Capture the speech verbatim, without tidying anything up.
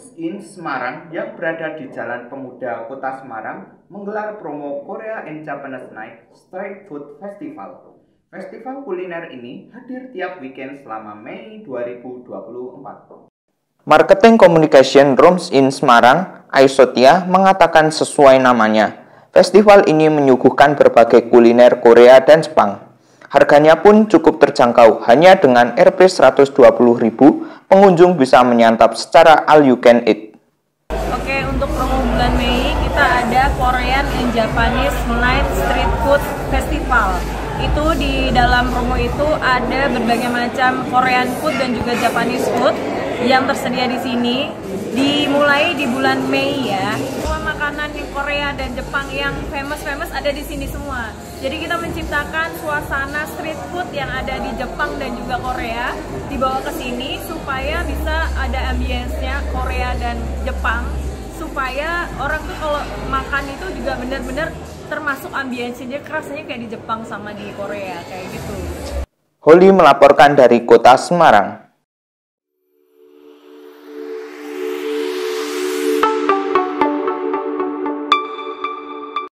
Rooms in Semarang yang berada di Jalan Pemuda Kota Semarang menggelar promo Korea and Japanese Night Street Food Festival. Festival kuliner ini hadir tiap weekend selama Mei dua ribu dua puluh empat. Marketing Communication Rooms in Semarang, Aisotia, mengatakan sesuai namanya, festival ini menyuguhkan berbagai kuliner Korea dan Jepang. Harganya pun cukup terjangkau, hanya dengan R P seratus dua puluh ribu, pengunjung bisa menyantap secara all you can eat. Oke, untuk promo bulan Mei kita ada Korean and Japanese Night Street Food Festival. Itu di dalam promo itu ada berbagai macam Korean food dan juga Japanese food yang tersedia di sini. Dimulai di bulan Mei ya. Semua makanan yang Korea dan Jepang yang famous-famous ada di sini semua. Jadi kita menciptakan suasana street food yang ada di Jepang dan juga Korea dibawa ke sini supaya bisa ada ambience-nya Korea dan Jepang, supaya orang tuh kalau makan itu juga benar-benar termasuk ambience-nya, rasanya kayak di Jepang sama di Korea kayak gitu. Holly melaporkan dari Kota Semarang.